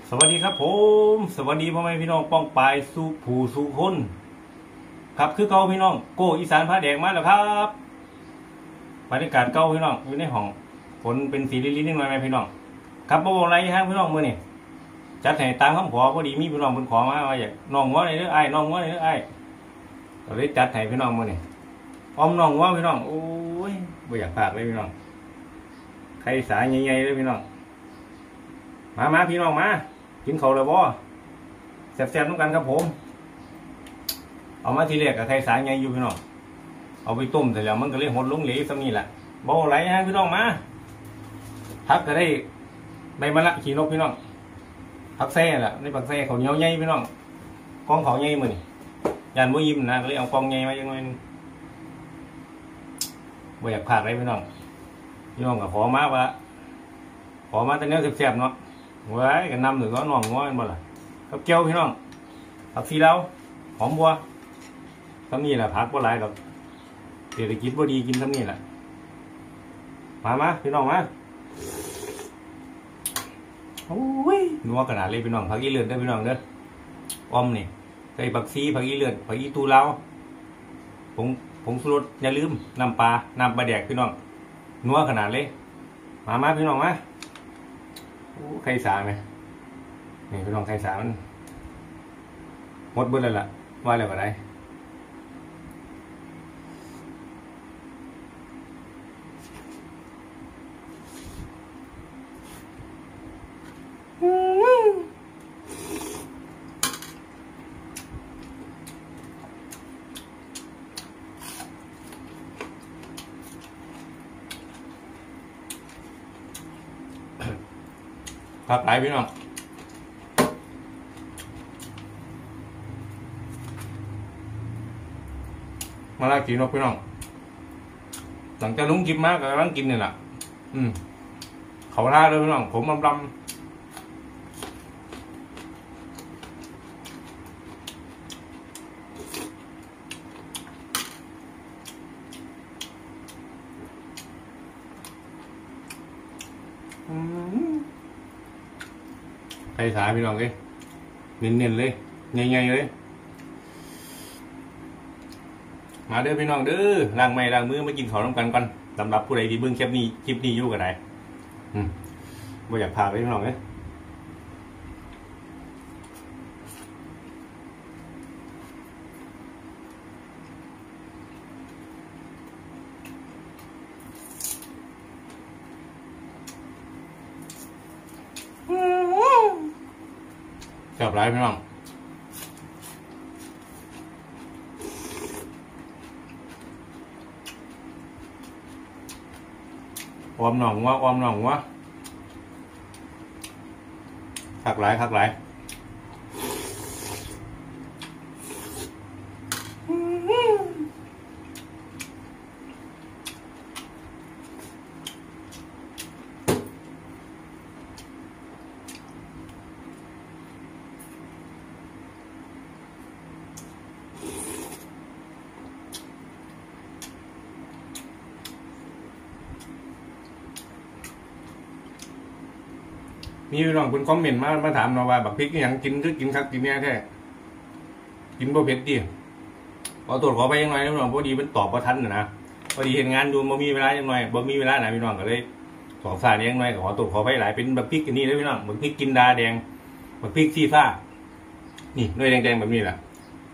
สวัสดีครับผมสวัสดีพ่อแม่พี่น้องป้องปายสู่ผู้สู่คนครับคือเก่าพี่น้องโกอีสานพาแดงมาแล้วครับบรรยากาศเก่าพี่น้องอยู่ในห้องฝนเป็นสีลิ้นๆนิดหน่อยไหมพี่น้องครับบ่อะไรฮะพี่น้องมื้อนี้จัดให้ตามคำขอพอดีมีพี่น้องเพิ่นขอมาว่าอยากน้องง้อในเด้ออ้ายน้องง้อในเด้ออ้ายก็เลยจัดให้พี่น้องมื้อนี้ออมน้องง้อพี่น้องโอ้ยบ่อยากพลาดเลยพี่น้องไข่สาใหญ่ๆเลยพี่น้องมาพี่น้องมากินข้าวแล้วบ่แซ่บๆน้ำกันครับผมเอามาทีแรกกับไข่สาใหญ่อยู่พี่น้องเอาไปต้มแต่แล้วมันก็เลยหดลงเหลวซะนี่แหละบ่อะไรฮะพี่น้องมาพักก็ได้ใบมะละขี้นกพี่น้องพักแซ่แหละในพักแซ่เขาเหนียวใหญ่พี่น้องกองเขาใหญ่มื้อนี่ยานบ่ยิ้มนะก็เลยเอากองใหญ่มาจังหน่อยบ่อยากพลาดเลยพี่น้องก็ขอมาแต่แนวแซ่บๆเนาะไว้กันนำหรือก็น้องง้อกันบ่ล่ะกับเกี๊ยวพี่น้องผักชีลาวหอมบัวทำนี่แหละผักบ่หลายดอกเศรษฐกิจบ่ดีกินทำนี่แหละมาพี่น้องมาโอ้ยนัวขนาดเลยพี่น้องผักอีเลือดได้พี่น้องเด้ออมนี่ใส่ผักชีผักอีเลือดผักอีตูลาวผงชูรสอย่าลืมน้ำปลาน้ำปลาแดกพี่น้องนัวขนาดเลยมาพี่น้องมาไข่สาไหมนี่พี่น้องไข่สามันหมดเบิดแล้วล่ะว่าแล้วก็ได้ผักหลายพี่น้องมาลากินนกพี่น้องหลังจากลุงกินมากก็กำลังกินนี่แหละเขาท่าเลยพี่น้องผมดำไข่สาพี่น้องเลยเน้นๆเลยใหญ่ๆเลยมาเด้อพี่น้องเด้อล้างไม้ล้างมือมากินข้าวน้ำกันก่อนสำหรับผู้ใดที่เบิ่งคลิปนี้อยู่ก็ได้บ่อยากพาไปพี่น้องเลยแซ่บหลายพี่น้องออมหน่องวะคักหลายมีพี่น้องคุณคอมเมนต์มาถามเราว่าบักพริกนี่ยังกินคือกินคักกินแน่แท้กินบ่เผ็ดดิขอตรวจขอไปยังไงพี่น้องพอดีเป็นตอบบ่ทันนะพอดีเห็นงานดูบ่มีเวลายังไงบ่มีเวลาไหนพี่น้องก็เลยสอบสารยังไงขอตรวจขอไปหลายเป็นบักพริกอันนี้เลยพี่น้องบักพริกกินดาแดงบักพริกซีฟ้านี่ด้วยแดงๆแบบนี้แหละ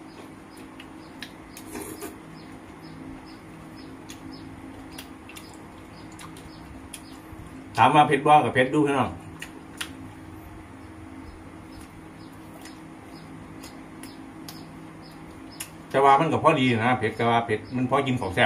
ถามว่าเผ็ดบ่กับเผ็ดดูพี่น้องแต่ว่ามันก็พอดีนะเผ็ดก็ว่าเผ็ดมันพอกินของแซ่บ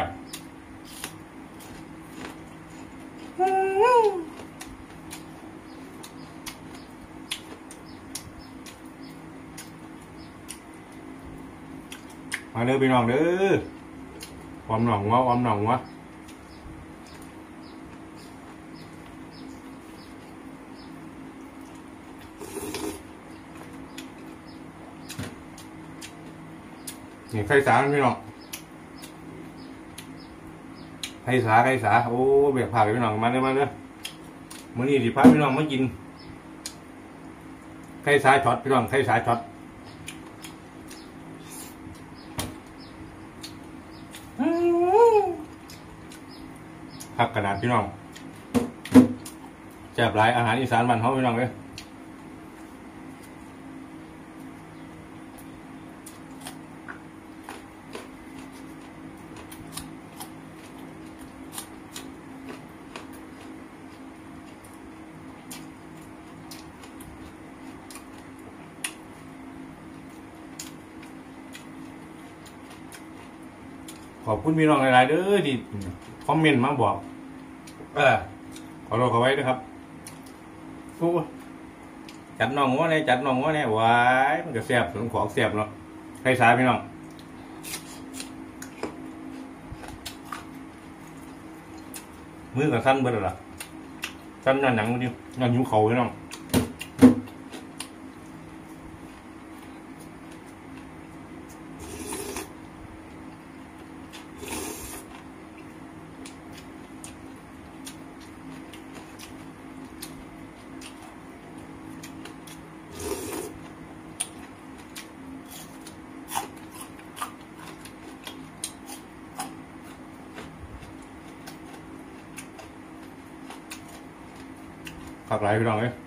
มาเด้อพี่น้องเด้ออมหน่องวะนี่ไข่สาพี่น้อง ไข่สาโอ้เบียกผักพี่น้องมาเด้อมื้อนี้สิพาพี่น้องมากินไข่สายช็อตพี่น้องไข่สายช็อตพักกระดาษพี่น้องแซ่บหลายอาหารอีสานบ้านเฮาพี่น้องเลยขอบคุณพี่น้องหลายๆเด้อที่คอมเมนต์มาบอกขอรอเขาไว้นะครับจัดน้องว่าไงจัดน้องว่าไงว้ายมันก็แซ่บสมของแซ่บเนาะใครสายพี่น้องมือกับสั้นเบิดละสั้นหนังมันดิงานหิวเขาพี่น้องผักไหลพี่น้องเลย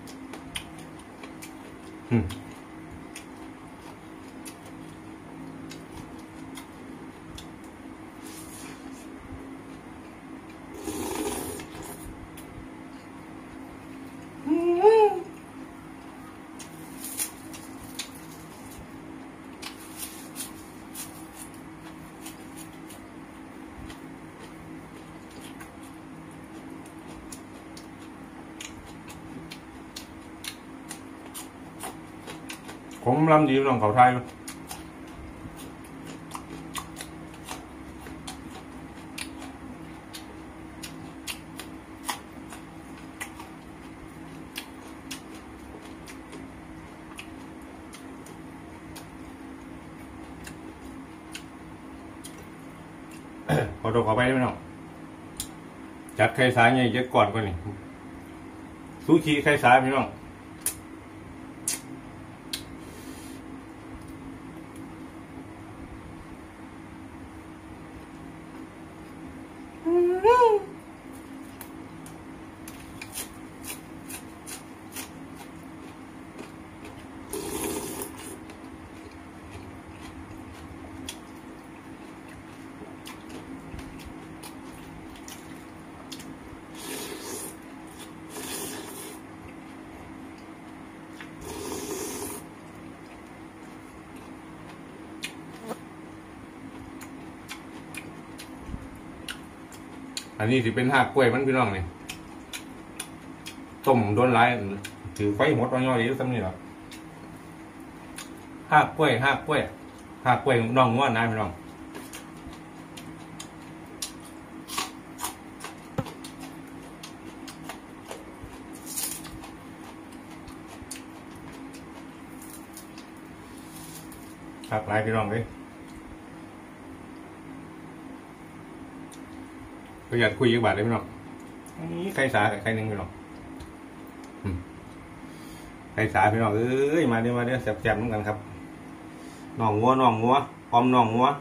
ผมลำดีพี่น้องเขาไทยขอตัวขอไปได้ไหมน้องจัดไข่สายไงเยอะก่อนกว่านี่ซูชิไข่สายพี่น้องอันนี้สิเป็นหักกล้วยมันพี่น้องนี่ต้มโดนร้ายถือไฟหมดวันย่อยดีสักนิดหรอหักกล้วยหักกล้วยหักกล้วยน้องง้วนนะพี่น้องหักหลายพี่น้องเลยก็อยากคุยอีกบาทเลยพี่น้องนี่ใครสาใครหนึ่งพี่น้องใครสาพี่น้องเอ้ยมาเดี๋ยวมาเดี๋ยวแซ่บๆเหมือนกันครับน้องงัวพร้อมน้องงัว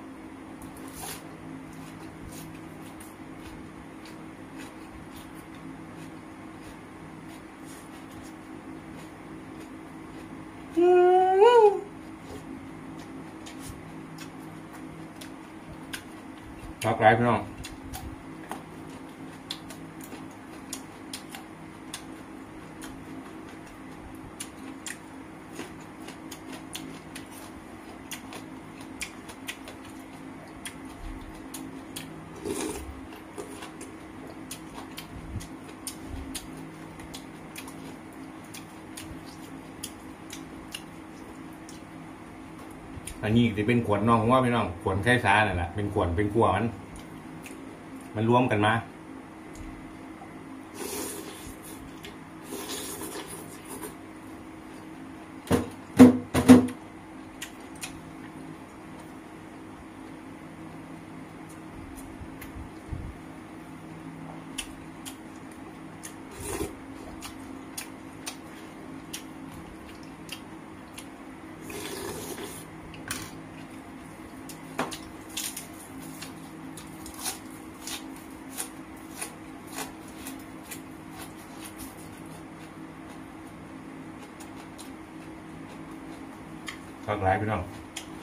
รักหลายพี่น้องอันนี้จะเป็นขวดน้องว่าพี่น้องขวดไข่สานั่นแหละเป็นขวดเป็นขวดมันรวมกันมาก็หลายพี่น้อง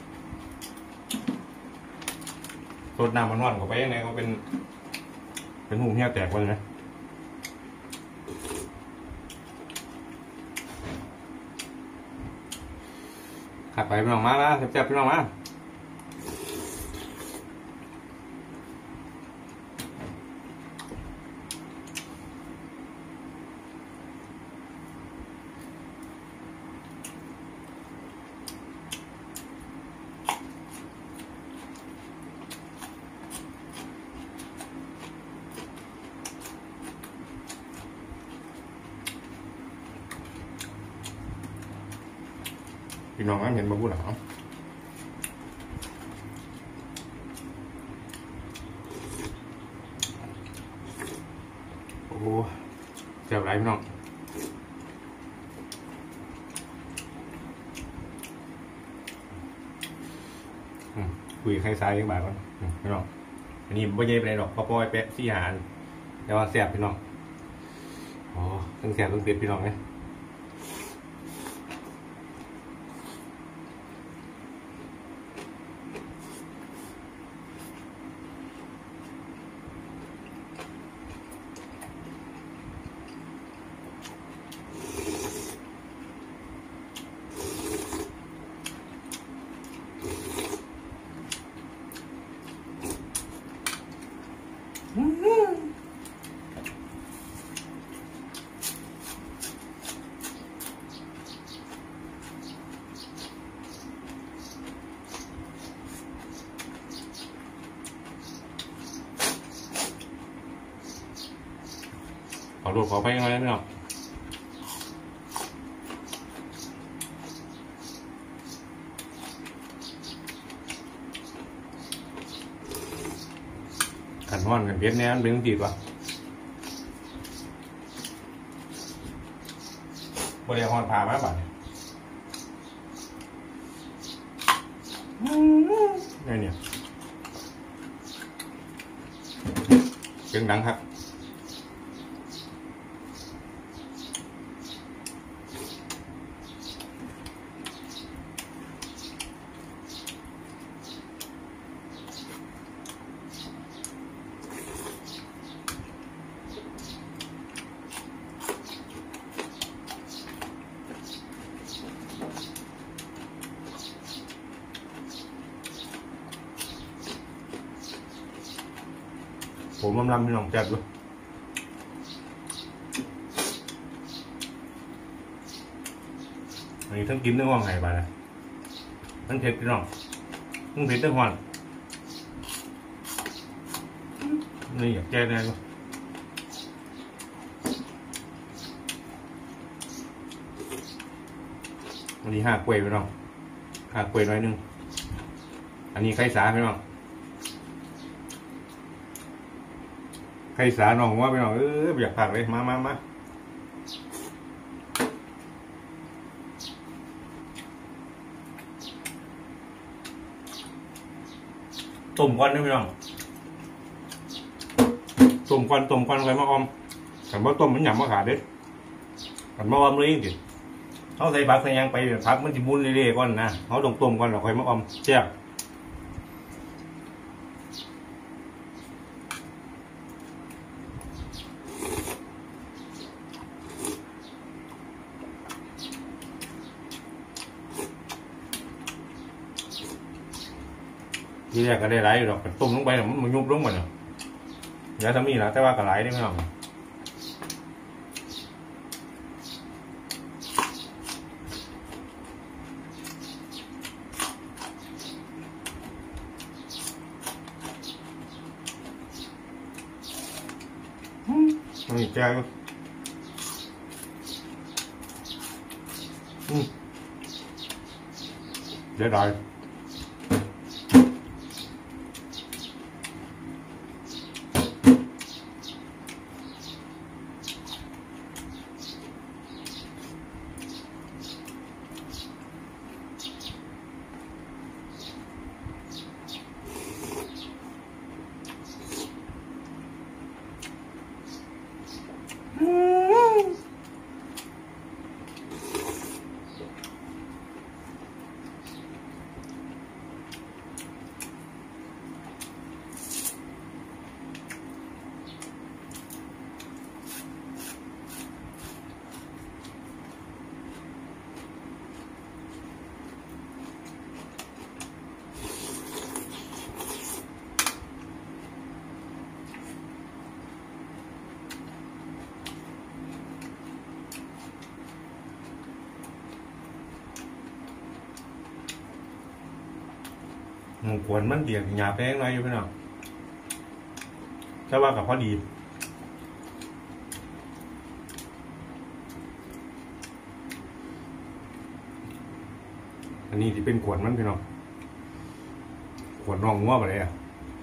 รดน้ำมันร้อนเข้าไปยังไงก็เป็นหูเหี้ยแตกไปเลยนะขัดไปพี่น้องมาแล้วเจ็บๆพี่น้องมาพี่น้องเห็นบะบุหลาโอ้เจ็บไรพี่น้องคุยใครซ้ายยังบาดก่อนพี่น้องอันนี้ไม่ใช่ไปไหนหรอกพอปอยเป๊ะซี่หานแต่ว่าแซ่บพี่น้องอ๋อต้องแซ่บต้องเต็มพี่น้องเนี่ยขอรูดขอไปยังไงพี่น้องขันห้อนกันเพี้ยนแน่นเป็นจีบวะบริหารพามาบ่ายนี่เนี่ยเสียงดังครับผมลำพี่น้องจัดเลยอันนี้ทั้งกินทั้งว่างไห้ไปนะทั้งเผ็ดพี่น้องทั้งเผ็ดทั้งหวานนี่อยากแก้แน่เลยอันนี้5 กล้วยพี่น้อง5 กล้วยน้อยนึงอันนี้ไข่สาพี่น้องไข่สาน้องว่าพี่น้องอยากผักเลยมาต้มก่อนนะพี่น้องต้มก่อนไว้มาออมแต่ว่าต้มมันหยำมาขาดเด็ดแต่มาออมเลยดิเขาใส่ผักใส่ยังไปผักมันจะมุนเรื่อยๆก่อนนะเขาต้องต้มก่อนแล้วค่อยมาออมแซ่บทีแรกก็ได้หลายอยู่หรอกต้มลงไปมันยุบลงหมดเนาะเดี๋ยวทำนี่แล้วแต่ว่าก็หลายได้ไหมน้องนี่แก้วเดี๋ยวได้ขวนมันเดียดหยาบแป้งน้อยอยู่พี่น้องแต่ว่ากับพอดีอันนี้ที่เป็นขวดมันพี่น้องขวดน้องงัวไปเลยอ่ะ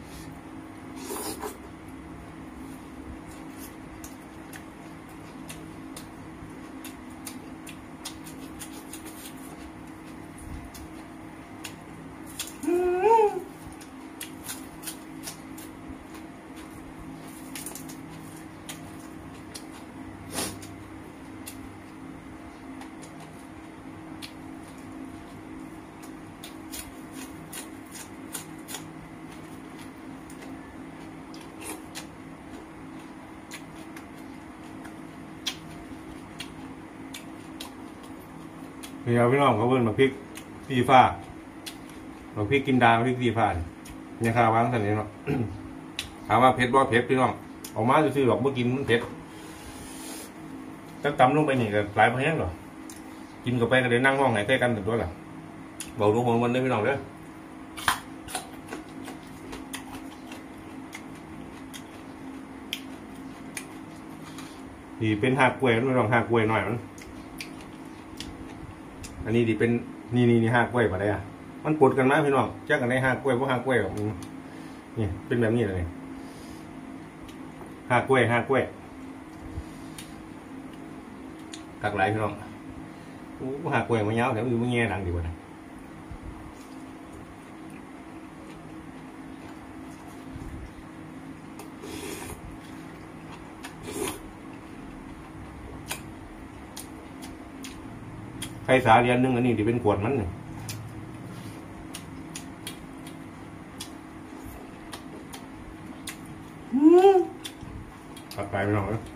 นี่เอาพี่น้องเขาเบิ้ลมาพริกสีฟ้ามาพริกกินดาพริกสีฟ้าเนี่ยข้าววางสันนี้เนาะ ถามว่าเผ็ดว่าเผ็ดพี่น้องออกมาซื้อหรอกเมื่อกินมันเผ็ดถ้าตำลงไปนี่ก็หลายพยังหรอกินกับไปก็เลยนั่งห้องไหนใกล้กันถึงตัวละเบาดูของมันได้พี่น้องเด้อนี่เป็นหักกล้วยมันลองหักกล้วยหน่อยมันอันนี้ดีเป็นนี่หักกล้วยมาได้อะมันปนกันมากพี่น้องแจ้งกันได้หักกล้วยเพราะหักกล้วยนี่เป็นแบบนี้เลยหักกล้วยกักไหลพี่น้องหักกล้วยมาเงาแต่มันอยู่ไม่เงี้ยดังดีกว่าไข่สาเรียนนึงอันนี้ที่เป็นขวดมันตัดไปไม่หน่อย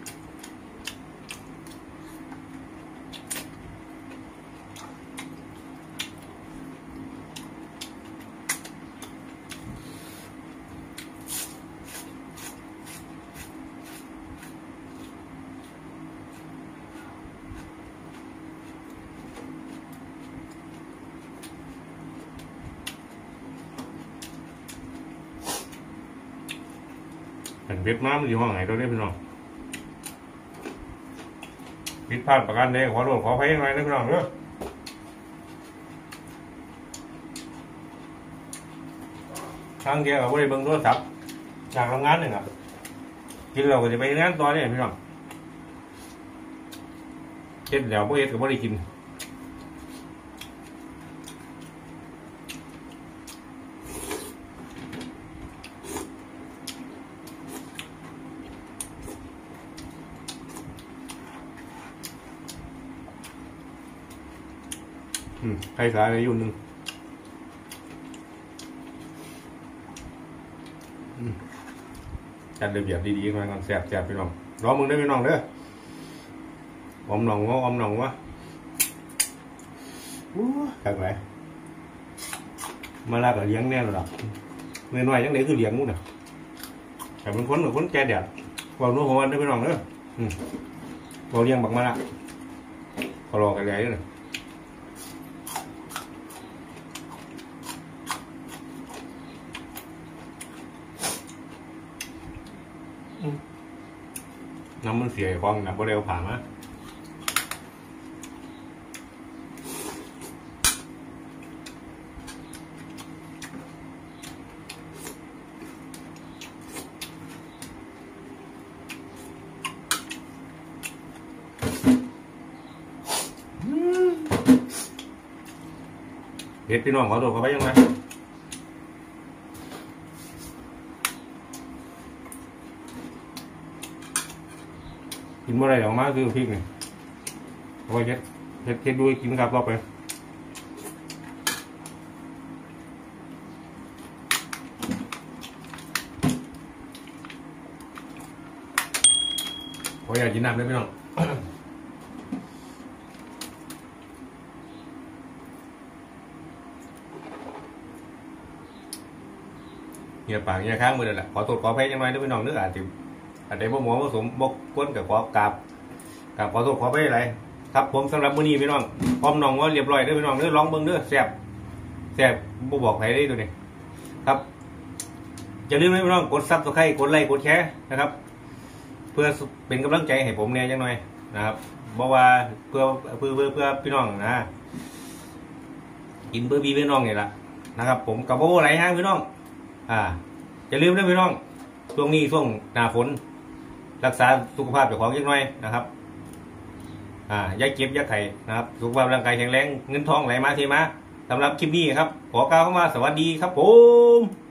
เห็นเว็บน้ำมันอยู่ห้องไหนตัวนี้พี่น้องผิดพลาดประการใดขอโทษขออภัยหน่อยนะพี่น้องเด้อครั้งเดียวก็ได้เบิ่งโทรศัพท์อยากทำงานหนึ่งอ่ะกินเราก็จะไปงานต่อเนี่ยพี่น้องเจ็ดเดี๋ยวพวกเอ็ดก็ไม่ได้กินไข่สาอะไรอยู่หนึ่งจัดระเบียบดีๆมาก่อนแซ่บๆพี่น้องรอมึงได้พี่น้องเด้ออมหนองวะจักไรมาลากับเลี้ยงแน่หรอเงินน้อยยังเด็กคือเลี้ยงงูน่ะแต่เป็นคนแก่เด็ดความรู้ของมันได้พี่น้องเด้อเราเลี้ยงบักมาละเขารอกันเลยเลยน้ำมันเสียคลองนะบ่เร็วผ่านมาเด็ดพี่น้องขอโทษเขาไปยังไงกินเมื่อไรออกมาคือพริกนี่เอาไว้เฮ็ดด้วยกินครับต่อไปขออยากกินน้ำได้ไหมน้องเงียบปากเงียบข้างมือเลยแหละขอตรวจขอแพ้ยังไงได้ไหมน้องเนื้ออาจจะบ่หมอผสมบกก้นกับขอกราบขอโทษขอไปอะไรครับผมสำหรับมื้อนี้พี่น้องพร้อมน้องว่าเรียบร้อยเด้อพี่น้องเด้อลองเบิ่งเด้อแซ่บบ่บอกใครได้ตัวนี้ครับอย่าลืมนะพี่น้องกดซับสไครต์กดไลค์กดแชร์นะครับ เพื่อเป็นกำลังใจให้ผมเนี่ยจังหน่อยนะครับบอกว่าเพื่อพี่น้องนะกินเพื่อพี่น้องเนี่ยแหละนะครับ ผมกับโบ้ไหลห้างพี่น้องอย่าลืมนะพี่น้องช่วงนี้ช่วงหน้าฝนรักษาสุขภาพเจ้าของยังหน่อยนะครับอย่าเก็บอย่าไข่นะครับสุขภาพร่างกายแข็งแรงเงินทองไหลมาเทมาสำหรับคลิปนี้ครับขอกล่าวเข้ามาสวัสดีครับผม